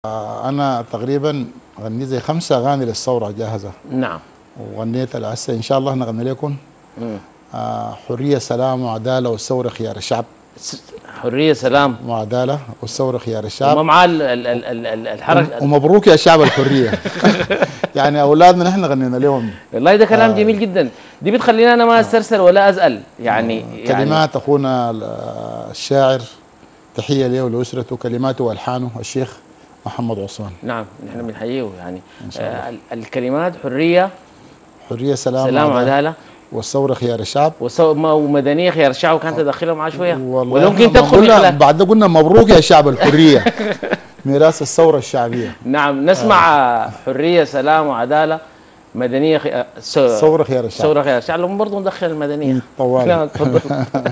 أنا تقريبا غنيت زي 5 أغاني للثورة جاهزة. نعم. وغنيت هسه إن شاء الله نغني لكم حرية سلام وعدالة والثورة خيار الشعب. حرية سلام وعدالة والثورة خيار الشعب. ومع الحركة. ومبروك يا شعب الحرية. يعني أولادنا نحن غنينا لهم. والله ده كلام جميل جدا. دي بتخليني أنا ما أسترسل ولا أزأل يعني. كلمات أخونا الشاعر، تحية له ولأسرته، كلماته وألحانه الشيخ محمد عثمان. نعم نحن بنحييه يعني. الكلمات حرية سلام وعدالة والثورة خيار الشعب ومدنية خيار الشعب. وكانت تدخلها معاه شوية وممكن تدخل بعد قلنا مبروك يا شعب الحرية. ميراث الثورة الشعبية. نعم نسمع حرية سلام وعدالة مدنية ثورة خيار الشعب. ثورة خيار الشعب. برضه ندخل المدنية طوال. تفضل.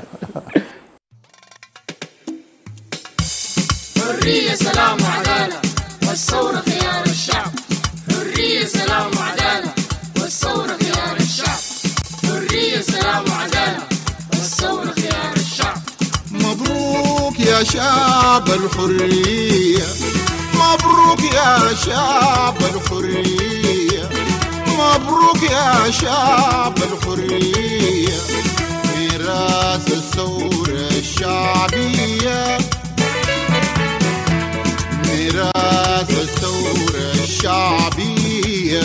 حرية سلام وعدالة والثورة خيار الشعب. حرية سلام وعدالة والثورة خيار الشعب. حرية سلام وعدالة والثورة خيار الشعب. مبروك يا شعب الحرية، مبروك يا شعب الحرية، مبروك يا شعب الحرية. ميراث الثورة الشعبية، ميراث الثورة الشعبية.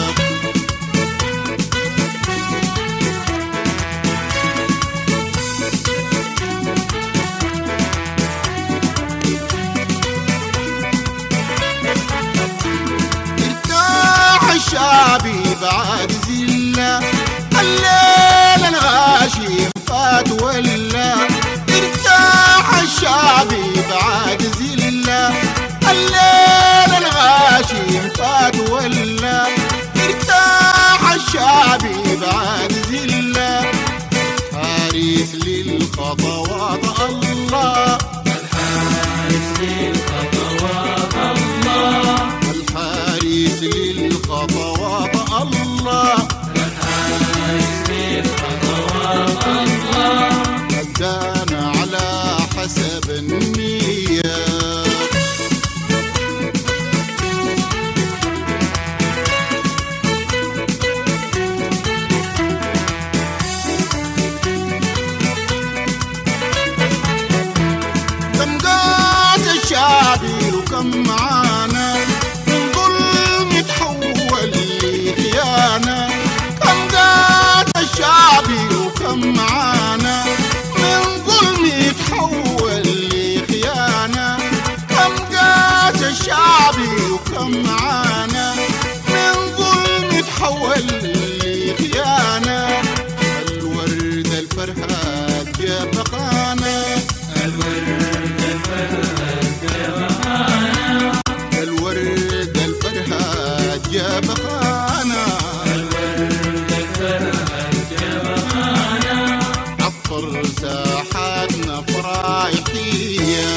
ارتاح الشعبي بعد زلة، الليل الغاشم فات ولا. ارتاح الشعبي بعد زلة، الليل الغاشم فات ولا. ارتاح الشعبي بعد زلة، حارس للخطوات الله، الحارس للخطوات الله، الحارس للخطوات الله، الحارس للخطوات الله. هدانا على حسب النية، الشعبي وكم معانا من ظلم تحول لخيانة. كم قات الشعبي وكم معانا من ظلم تحول لخيانة. كم قات الشعبي وكم معانا من ظلم تحول لخيانة. الورد الفرحات جاب بقانا، الورد الفرحات الورد الفرحات جاب خانا، الورد الفرحات جاب خانا. عطر ساحاتنا فرايحية،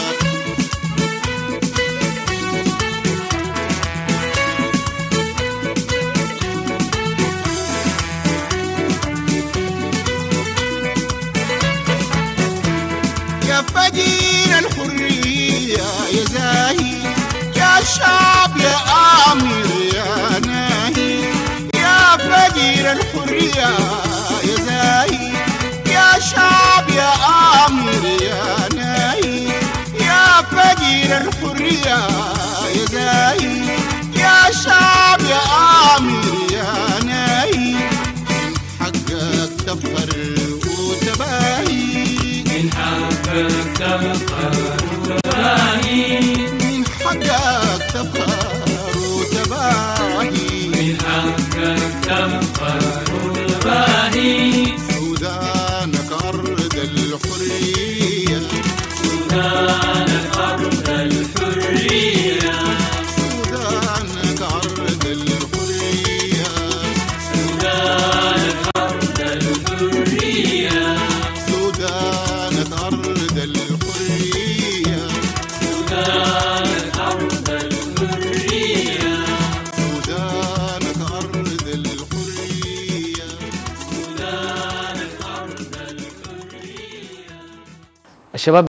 يا فقير الحرية يا زاهي، يا شعب يا آمر يا ناهي. يا فقير الحرية يا زاهي، يا شعب يا آمر يا ناهي. يا فقير الحرية يا زاهي، يا شعب يا آمر يا ناهي. من حقك تفخر وتباهي، من حقك تفخر وتباهي، من حقك تفخر وتباهي، من حقك تفخر وتباهي. سودانك أرض الحرية، سودانك أرض الحرية، سودانك أرض الحرية، سودانك أرض الحرية، سودانك أرض الحرية، سودانك أرض الحرية، سودانك أرض الحرية، سودانك أرض الحرية. الشباب